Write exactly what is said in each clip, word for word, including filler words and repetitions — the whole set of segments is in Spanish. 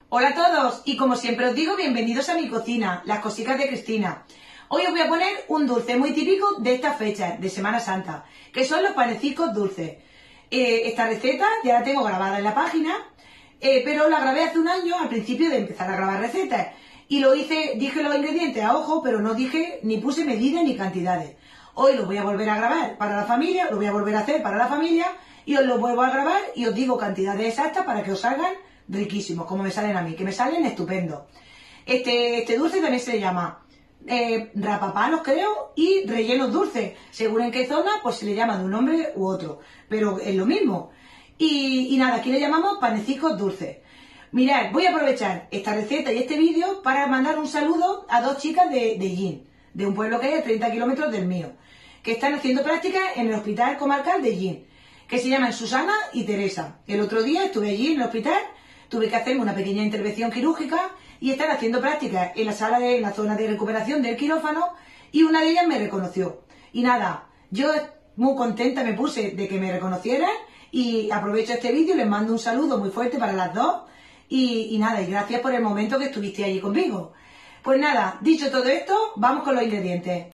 Hola a todos y como siempre os digo, bienvenidos a mi cocina, las cositas de Cristina. Hoy os voy a poner un dulce muy típico de esta fecha, de Semana Santa, que son los panecicos dulces. Eh, esta receta ya la tengo grabada en la página, eh, pero la grabé hace un año al principio de empezar a grabar recetas. Y lo hice, dije los ingredientes a ojo, pero no dije, ni puse medidas ni cantidades. Hoy lo voy a volver a grabar para la familia, lo voy a volver a hacer para la familia y os lo vuelvo a grabar y os digo cantidades exactas para que os salgan riquísimos, como me salen a mí, que me salen estupendo. Este, este dulce también se llama eh, rapapalos, creo, y rellenos dulces. Según en qué zona, pues se le llama de un nombre u otro, pero es lo mismo. Y, y nada, aquí le llamamos panecicos dulces. Mirad, voy a aprovechar esta receta y este vídeo para mandar un saludo a dos chicas de, de Yin, de un pueblo que hay a treinta kilómetros del mío, que están haciendo prácticas en el Hospital Comarcal de Yin, que se llaman Susana y Teresa. El otro día estuve allí en el hospital, tuve que hacerme una pequeña intervención quirúrgica y están haciendo prácticas en la sala de en la zona de recuperación del quirófano y una de ellas me reconoció. Y nada, yo muy contenta me puse de que me reconocieran y aprovecho este vídeo y les mando un saludo muy fuerte para las dos y, y nada, y gracias por el momento que estuviste allí conmigo. Pues nada, dicho todo esto, vamos con los ingredientes.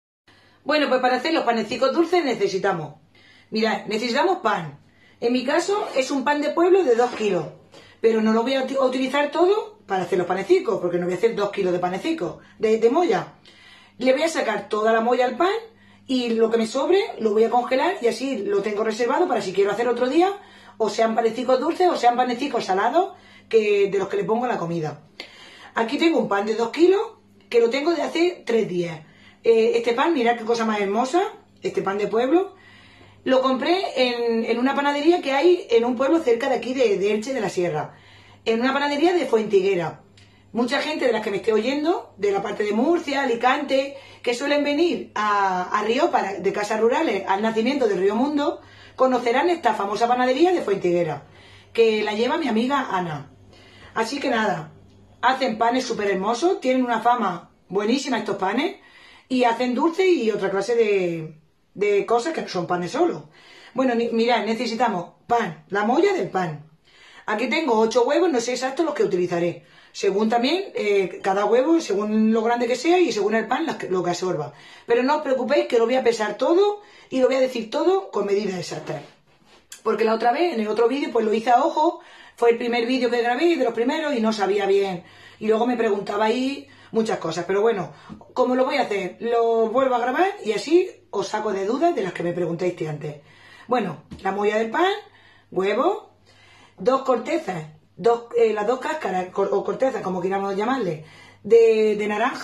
Bueno, pues para hacer los panecicos dulces necesitamos, mirad, necesitamos pan. En mi caso es un pan de pueblo de dos kilos. Pero no lo voy a utilizar todo para hacer los panecicos, porque no voy a hacer dos kilos de panecicos, de, de molla. Le voy a sacar toda la molla al pan y lo que me sobre lo voy a congelar y así lo tengo reservado para si quiero hacer otro día, o sean panecicos dulces o sean panecicos salados, que, de los que le pongo a la comida. Aquí tengo un pan de dos kilos que lo tengo de hace tres días. Eh, este pan, mirad qué cosa más hermosa, este pan de pueblo. Lo compré en, en una panadería que hay en un pueblo cerca de aquí, de, de Elche de la Sierra. En una panadería de Fuentiguera. Mucha gente de las que me esté oyendo, de la parte de Murcia, Alicante, que suelen venir a, a Río para, de casas rurales al nacimiento del Río Mundo, conocerán esta famosa panadería de Fuentiguera, que la lleva mi amiga Ana. Así que nada, hacen panes súper hermosos, tienen una fama buenísima estos panes, y hacen dulce y otra clase de... de cosas que no son panes solo. Bueno, mirad, necesitamos pan, la molla del pan. Aquí tengo ocho huevos, no sé exacto los que utilizaré. Según también, eh, cada huevo, según lo grande que sea y según el pan, lo que absorba. Pero no os preocupéis que lo voy a pesar todo y lo voy a decir todo con medidas exactas. Porque la otra vez, en el otro vídeo, pues lo hice a ojo. Fue el primer vídeo que grabé, de los primeros, y no sabía bien. Y luego me preguntaba ahí muchas cosas. Pero bueno, como lo voy a hacer, lo vuelvo a grabar y así os saco de dudas de las que me preguntaste antes. Bueno, la molla del pan, huevo, dos cortezas, dos, eh, las dos cáscaras o cortezas, como queramos llamarle, de, de naranja.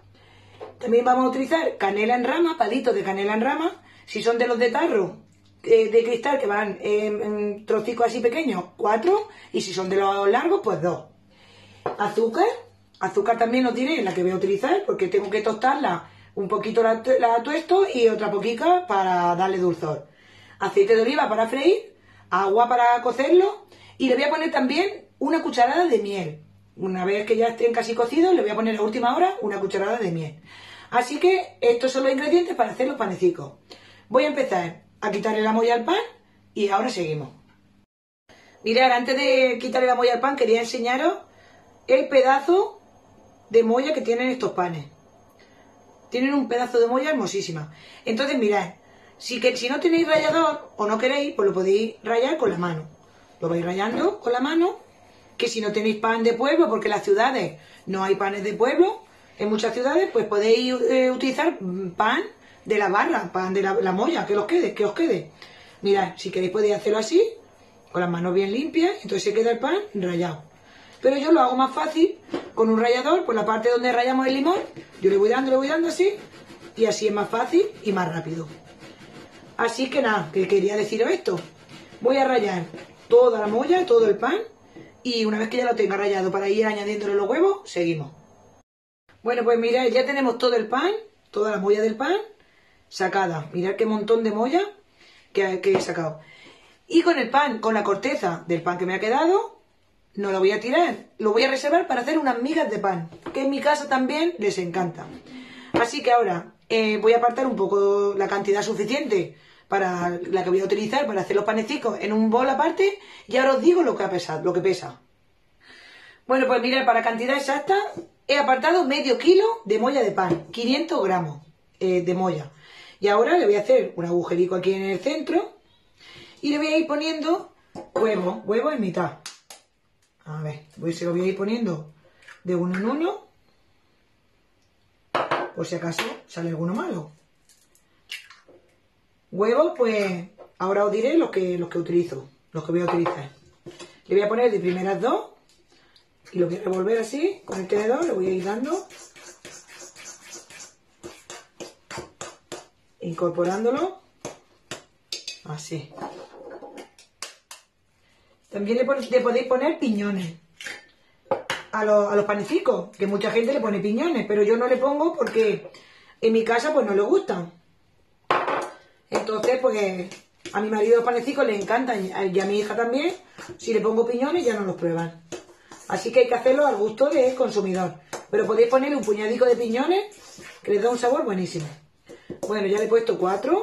También vamos a utilizar canela en rama, palitos de canela en rama. Si son de los de tarro, eh, de cristal, que van en, en trocicos así pequeños, cuatro. Y si son de los largos, pues dos. Azúcar. Azúcar también lo diré, la que voy a utilizar, porque tengo que tostarla. Un poquito la, la tuesto y otra poquita para darle dulzor. Aceite de oliva para freír, agua para cocerlo y le voy a poner también una cucharada de miel. Una vez que ya estén casi cocidos, le voy a poner a última hora una cucharada de miel. Así que estos son los ingredientes para hacer los panecicos. Voy a empezar a quitarle la molla al pan y ahora seguimos. Mirad, antes de quitarle la molla al pan quería enseñaros el pedazo de molla que tienen estos panes. Tienen un pedazo de molla hermosísima. Entonces mirad, si, que, si no tenéis rallador o no queréis, pues lo podéis rallar con la mano. Lo vais rallando con la mano, que si no tenéis pan de pueblo, porque en las ciudades no hay panes de pueblo, en muchas ciudades pues podéis eh, utilizar pan de la barra, pan de la, la molla, que os quede, que os quede. Mirad, si queréis podéis hacerlo así, con las manos bien limpias, entonces se queda el pan rallado. Pero yo lo hago más fácil con un rallador, por la parte donde rallamos el limón, yo le voy dando, le voy dando así, y así es más fácil y más rápido. Así que nada, que quería deciros esto. Voy a rallar toda la molla, todo el pan, y una vez que ya lo tenga rallado para ir añadiéndole los huevos, seguimos. Bueno, pues mirad, ya tenemos todo el pan, toda la molla del pan sacada. Mirad qué montón de molla que, que he sacado. Y con el pan, con la corteza del pan que me ha quedado, no lo voy a tirar, lo voy a reservar para hacer unas migas de pan, que en mi casa también les encanta. Así que ahora eh, voy a apartar un poco la cantidad suficiente para la que voy a utilizar para hacer los panecicos en un bol aparte y ahora os digo lo que, pesa, lo que pesa. Bueno, pues mirad, para cantidad exacta he apartado medio kilo de molla de pan, quinientos gramos eh, de molla. Y ahora le voy a hacer un agujerico aquí en el centro y le voy a ir poniendo huevo, huevo en mitad. A ver, pues se lo voy a ir poniendo de uno en uno, por si acaso sale alguno malo. Huevos, pues ahora os diré los que, los que utilizo, los que voy a utilizar. Le voy a poner de primeras dos y lo voy a revolver así con el tenedor, le voy a ir dando, incorporándolo, así. También le, pon, le podéis poner piñones a los, a los panecicos, que mucha gente le pone piñones, pero yo no le pongo porque en mi casa pues no le gustan. Entonces pues a mi marido los panecicos le encantan y a mi hija también. Si le pongo piñones ya no los prueban. Así que hay que hacerlo al gusto del consumidor. Pero podéis ponerle un puñadico de piñones que les da un sabor buenísimo. Bueno, ya le he puesto cuatro.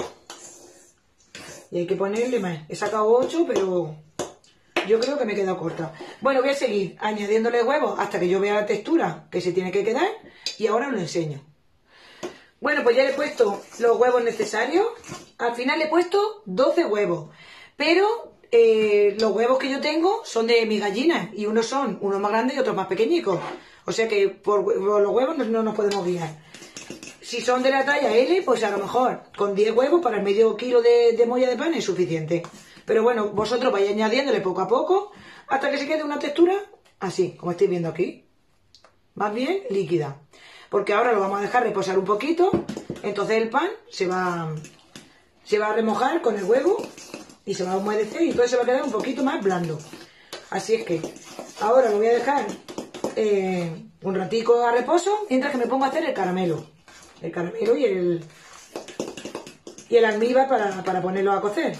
Y hay que ponerle más. He sacado ocho, pero yo creo que me he quedado corta. Bueno, voy a seguir añadiéndole huevos hasta que yo vea la textura que se tiene que quedar. Y ahora os lo enseño. Bueno, pues ya le he puesto los huevos necesarios. Al final le he puesto doce huevos. Pero eh, los huevos que yo tengo son de mis gallinas. Y unos son unos más grandes y otros más pequeñicos. O sea que por, por los huevos no, no nos podemos guiar. Si son de la talla L, pues a lo mejor con diez huevos para el medio kilo de, de molla de pan es suficiente. Pero bueno, vosotros vais añadiéndole poco a poco hasta que se quede una textura así, como estáis viendo aquí. Más bien líquida. Porque ahora lo vamos a dejar reposar un poquito. Entonces el pan se va, se va a remojar con el huevo y se va a humedecer y entonces se va a quedar un poquito más blando. Así es que ahora lo voy a dejar eh, un ratico a reposo mientras que me pongo a hacer el caramelo. El caramelo y el, y el almíbar para, para ponerlo a cocer.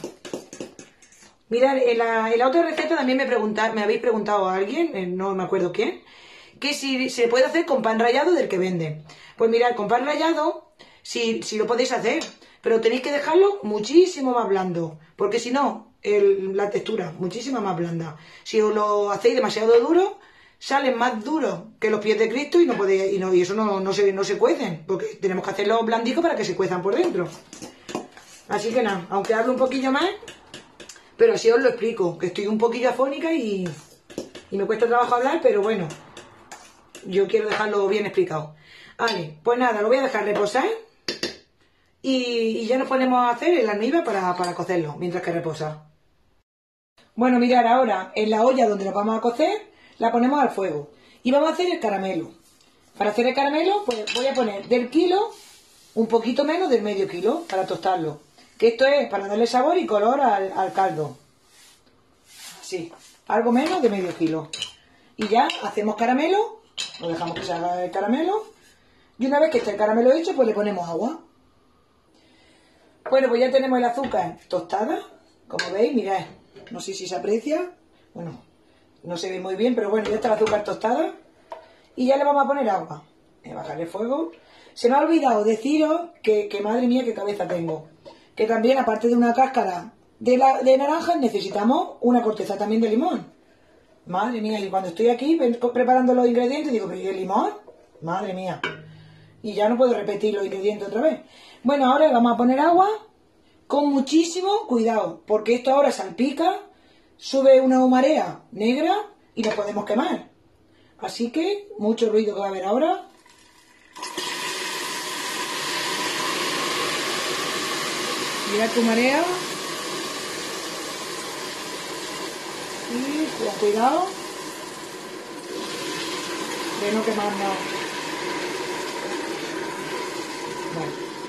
Mirad, en la, en la otra receta también me, pregunta, me habéis preguntado a alguien, eh, no me acuerdo quién, que si se puede hacer con pan rallado del que venden. Pues mirad, con pan rallado sí, sí lo podéis hacer, pero tenéis que dejarlo muchísimo más blando, porque si no, el, la textura, muchísimo más blanda. Si os lo hacéis demasiado duro, salen más duros que los pies de Cristo y no podéis, y, no, y eso no, no, se, no se cuecen, porque tenemos que hacerlo blandicos para que se cuezan por dentro. Así que nada, aunque hable un poquillo más, pero así os lo explico, que estoy un poquillo afónica y, y me cuesta trabajo hablar, pero bueno, yo quiero dejarlo bien explicado. Vale, pues nada, lo voy a dejar reposar y, y ya nos ponemos a hacer el almíbar para, para cocerlo, mientras que reposa. Bueno, mirad, ahora en la olla donde lo vamos a cocer, la ponemos al fuego y vamos a hacer el caramelo. Para hacer el caramelo, pues voy a poner del kilo un poquito menos del medio kilo para tostarlo. Que esto es para darle sabor y color al, al caldo. Así, algo menos de medio kilo. Y ya hacemos caramelo, lo dejamos que se haga el caramelo. Y una vez que esté el caramelo hecho, pues le ponemos agua. Bueno, pues ya tenemos el azúcar tostada. Como veis, mirad, no sé si se aprecia. Bueno, no se ve muy bien, pero bueno, ya está el azúcar tostada. Y ya le vamos a poner agua. Voy a bajarle fuego. Se me ha olvidado deciros que, que madre mía, qué cabeza tengo. Que también, aparte de una cáscara de, la, de naranja, necesitamos una corteza también de limón. Madre mía, y cuando estoy aquí preparando los ingredientes, digo, ¿pero y el limón? Madre mía. Y ya no puedo repetir los ingredientes otra vez. Bueno, ahora vamos a poner agua con muchísimo cuidado, porque esto ahora salpica, sube una humarea negra y nos podemos quemar. Así que, mucho ruido que va a haber ahora. Mira tu marea. Y con cuidado de no quemarnos. Bueno.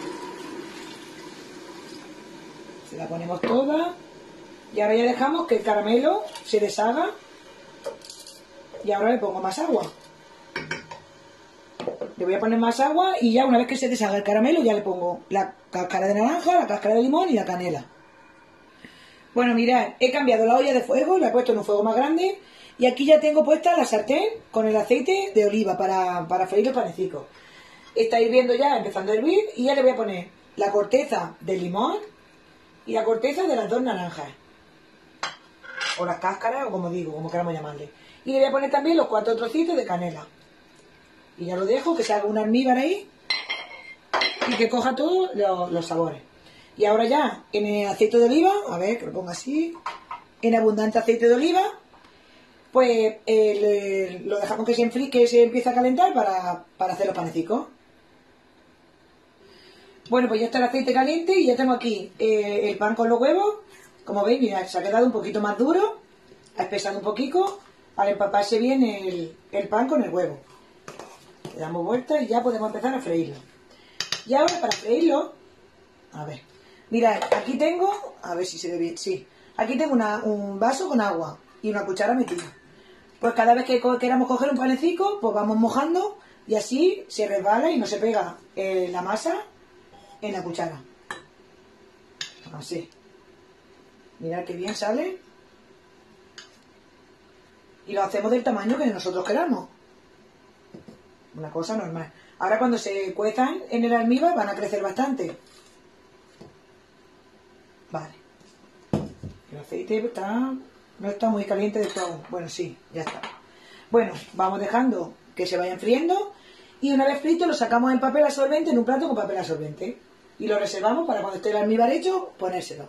Se la ponemos toda. Y ahora ya dejamos que el caramelo se deshaga. Y ahora le pongo más agua. Le voy a poner más agua y ya una vez que se deshaga el caramelo ya le pongo la cáscara de naranja, la cáscara de limón y la canela. Bueno, mirad, he cambiado la olla de fuego, la he puesto en un fuego más grande y aquí ya tengo puesta la sartén con el aceite de oliva para, para freír los panecicos. Está hirviendo ya, empezando a hervir y ya le voy a poner la corteza del limón y la corteza de las dos naranjas. O las cáscaras, o como digo, como queramos llamarle. Y le voy a poner también los cuatro trocitos de canela. Y ya lo dejo, que se haga un almíbar ahí. Y que coja todos los, los sabores. Y ahora ya, en el aceite de oliva, a ver, que lo ponga así. En abundante aceite de oliva. Pues eh, le, lo dejamos que se enfríe, que se empiece a calentar para, para hacer los panecicos. Bueno, pues ya está el aceite caliente y ya tengo aquí eh, el pan con los huevos. Como veis, mirad, se ha quedado un poquito más duro. Ha espesado un poquito para empaparse bien el, el pan con el huevo. Le damos vuelta y ya podemos empezar a freírlo. Y ahora para freírlo, a ver, mirad, aquí tengo, a ver si se ve bien, sí. Aquí tengo una, un vaso con agua y una cuchara metida. Pues cada vez que queramos coger un panecico, pues vamos mojando y así se resbala y no se pega eh, la masa en la cuchara. Así. Mirad qué bien sale. Y lo hacemos del tamaño que nosotros queramos. Una cosa normal. Ahora cuando se cuezan en el almíbar van a crecer bastante. Vale. El aceite está, no está muy caliente de todo. Bueno, sí, ya está. Bueno, vamos dejando que se vaya enfriando. Y una vez frito lo sacamos en papel absorbente, en un plato con papel absorbente. Y lo reservamos para cuando esté el almíbar hecho, ponérselo.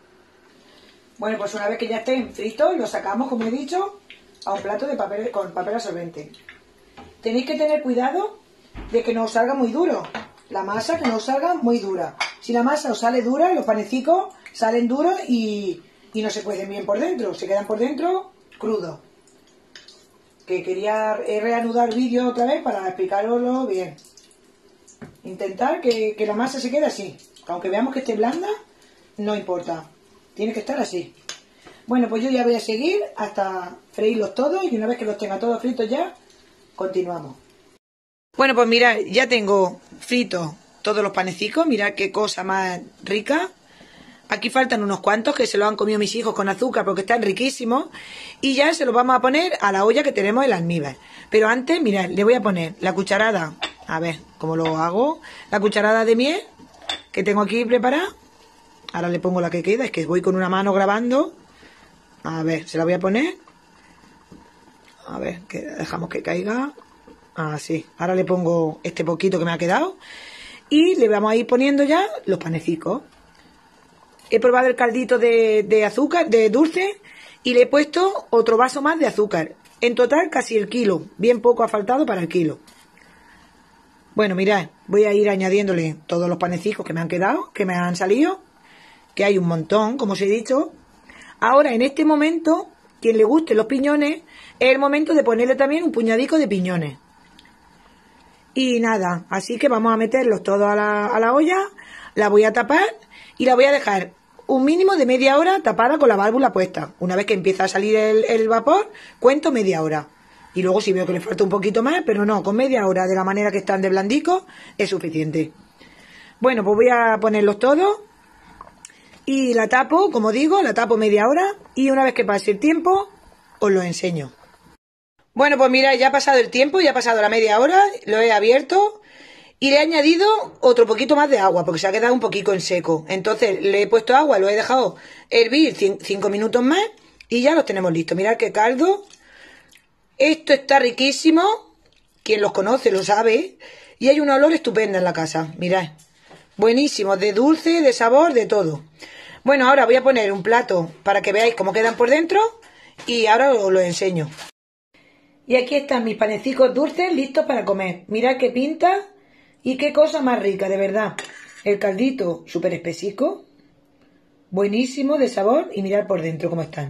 Bueno, pues una vez que ya estén fritos, lo sacamos, como he dicho, a un plato de papel con papel absorbente. Tenéis que tener cuidado de que no os salga muy duro. La masa que no os salga muy dura. Si la masa os sale dura, los panecicos salen duros y, y no se cuecen bien por dentro. Se quedan por dentro crudos. Que quería reanudar el vídeo otra vez para explicaroslo bien. Intentar que, que la masa se quede así. Aunque veamos que esté blanda, no importa. Tiene que estar así. Bueno, pues yo ya voy a seguir hasta freírlos todos y una vez que los tenga todos fritos ya, continuamos. Bueno, pues mirad, ya tengo fritos todos los panecicos. Mirad qué cosa más rica. Aquí faltan unos cuantos que se los han comido mis hijos con azúcar porque están riquísimos. Y ya se los vamos a poner a la olla que tenemos el almíbar. Pero antes, mirad, le voy a poner la cucharada. A ver, ¿cómo lo hago? La cucharada de miel que tengo aquí preparada. Ahora le pongo la que queda, es que voy con una mano grabando. A ver, se la voy a poner. A ver, que dejamos que caiga. Así. Ahora le pongo este poquito que me ha quedado. Y le vamos a ir poniendo ya los panecicos. He probado el caldito de, de azúcar, de dulce, y le he puesto otro vaso más de azúcar. En total casi el kilo. Bien poco ha faltado para el kilo. Bueno, mirad, voy a ir añadiéndole todos los panecicos que me han quedado, que me han salido, que hay un montón, como os he dicho. Ahora, en este momento, quien le guste los piñones, es el momento de ponerle también un puñadico de piñones. Y nada, así que vamos a meterlos todos a la, a la olla, la voy a tapar y la voy a dejar un mínimo de media hora tapada con la válvula puesta. Una vez que empieza a salir el, el vapor, cuento media hora. Y luego si veo que le falta un poquito más, pero no, con media hora de la manera que están de blandicos es suficiente. Bueno, pues voy a ponerlos todos y la tapo, como digo, la tapo media hora y una vez que pase el tiempo os lo enseño. Bueno, pues mira, ya ha pasado el tiempo, ya ha pasado la media hora, lo he abierto y le he añadido otro poquito más de agua porque se ha quedado un poquito en seco. Entonces le he puesto agua, lo he dejado hervir cinco minutos más y ya los tenemos listos. Mirad qué caldo. Esto está riquísimo, quien los conoce lo sabe, y hay un olor estupendo en la casa, mirad, buenísimo, de dulce, de sabor, de todo. Bueno, ahora voy a poner un plato para que veáis cómo quedan por dentro y ahora os lo enseño. Y aquí están mis panecicos dulces listos para comer, mirad qué pinta y qué cosa más rica, de verdad. El caldito súper espesico, buenísimo de sabor y mirad por dentro cómo están.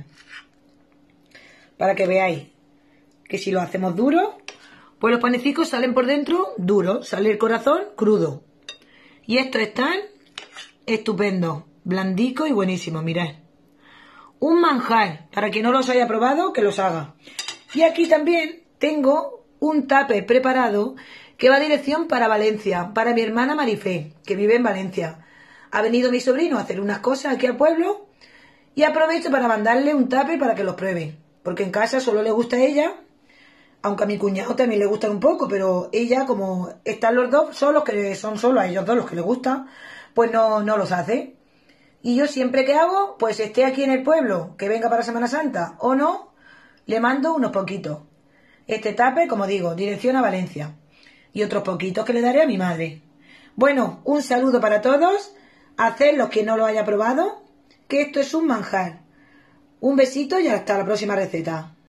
Para que veáis que si lo hacemos duro, pues los panecicos salen por dentro duros, sale el corazón crudo. Y estos están estupendos, blandicos y buenísimos, mirad. Un manjar, para quien no los haya probado, que los haga. Y aquí también tengo un tupper preparado que va a dirección para Valencia, para mi hermana Marifé, que vive en Valencia. Ha venido mi sobrino a hacer unas cosas aquí al pueblo y aprovecho para mandarle un tupper para que los pruebe. Porque en casa solo le gusta a ella, aunque a mi cuñado también le gustan un poco, pero ella, como están los dos solos, que son solo a ellos dos los que les gustan, pues no, no los hace. Y yo siempre que hago, pues esté aquí en el pueblo, que venga para Semana Santa o no, le mando unos poquitos. Este tupper, como digo, dirección a Valencia. Y otros poquitos que le daré a mi madre. Bueno, un saludo para todos. Haced los que no lo haya probado, que esto es un manjar. Un besito y hasta la próxima receta.